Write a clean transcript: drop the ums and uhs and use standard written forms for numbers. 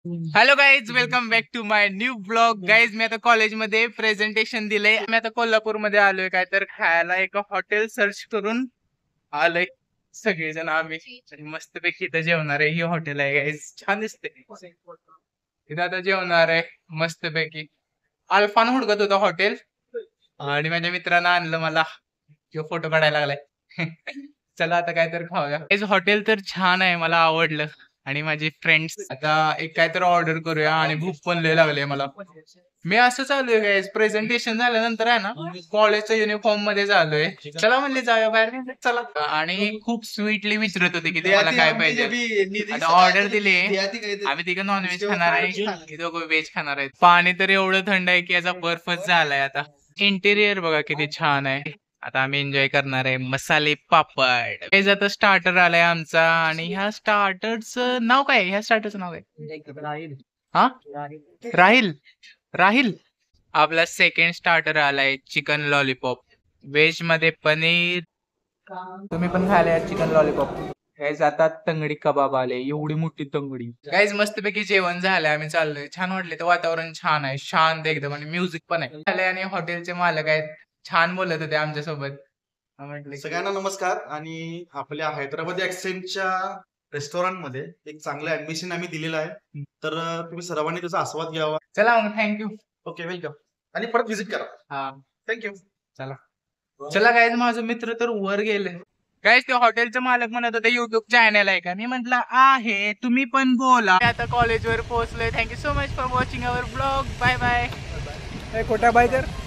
Hello guys, welcome back to my new blog. Guys मी आता कॉलेजमध्ये प्रेझेंटेशन दिलंय. मी आता कोल्हापूरमध्ये आलोय काय तर खायला. एका हॉटेल सर्च करून आलोय सगळेजण आम्ही. मस्तपैकी इथं जेवणार आहे. ही हॉटेल आहे गाईज, छान दिसते. इथं आता जेवणार आहे मस्तपैकी. अल्फान हुडकत होतं हॉटेल आणि माझ्या मित्रानं आणलं मला. किंवा फोटो काढायला लागलाय. चला आता काय तर खाऊया. हॉटेल तर छान आहे, मला आवडलं. आणि माझे फ्रेंड्स आता एक काय तर ऑर्डर करूया आणि भूक पण लय लागली मला. मी असं चालूय गाईज, प्रेझेंटेशन झाल्यानंतर आहे ना कॉलेजच्या युनिफॉर्म मध्ये झालोय. चला म्हणले जाऊया बाहेर, चला. आणि खूप स्वीटली विचारत होते की तुम्हाला काय पाहिजे. आता ऑर्डर दिली. आम्ही तिघं नॉनव्हेज खाणार आहे, दोघं व्हेज खाणार आहेत. पाणी तर एवढं थंड आहे की याचा बर्फच झालाय आता. इंटेरियर बघा किती छान आहे. आता आम्ही एन्जॉय करणार आहे मसाले पापड. हे आता स्टार्टर आलाय आमचा. आणि ह्या स्टार्टरचं नाव काय? ह्या स्टार्टरचं नाव काय? हा, राहिल. राहिल. आपला सेकंड स्टार्टर आलाय चिकन लॉलीपॉप. व्हेज मध्ये पनीर. तुम्ही पण खायला या चिकन लॉलीपॉप. गाईज आता तंगडी कबाब आले, एवढी मोठी तंगडी. गाईज मस्तपैकी जेवण झालंय, आम्ही चाललोय. छान वाटले, तर वातावरण छान आहे, शांत एकदम. आणि म्युझिक पण आहे. आणि हॉटेलचे मालक आहेत, छान बोलत होते आमच्यासोबत. सगळ्यांना नमस्कार. आणि आपल्या हैदराबाद एक्सचेंजच्या रेस्टॉरंट मध्ये एक चांगलं ऍडमिशन आम्ही दिलेलं आहे, तर तुम्ही सर्वांनी त्याचा आस्वाद घ्यावा. चला मग, थँक्यू. Okay, welcome. आणि परत व्हिजिट करा. हा, थँक्यू. चला. चला गाईज, माझा मित्र तर वर गेले. गाईज ते हॉटेलचं मालक म्हणत होते युट्यूब चॅनल आहे का? मी म्हटलं आहे, तुम्ही पण बोला. आता कॉलेजवर पोहोचलोय. Thank you so much for watching our blog. Bye bye. खोटा बाय तर